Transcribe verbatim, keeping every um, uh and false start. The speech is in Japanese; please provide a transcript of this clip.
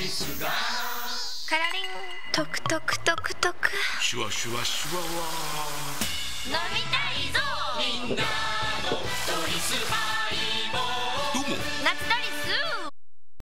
リスがカラリントクトクトクトクシュワシュワシュワワ飲みたいぞみんなのドリスハ